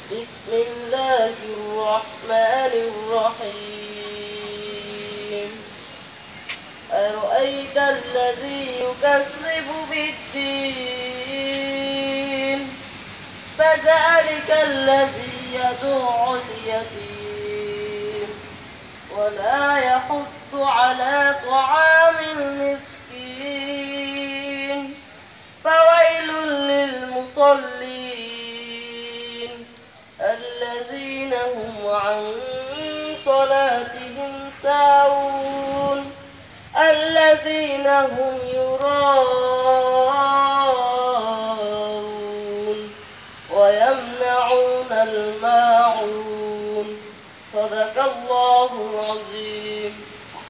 بسم الله الرحمن الرحيم أرأيت الذي يكذب بالدين فذلك الذي يدع اليتيم ولا يحض على طعام المسكين فويل للمصلين الذين هم عن صلاتهم ساهون الذين هم يراءون ويمنعون الماعون صدق الله العظيم.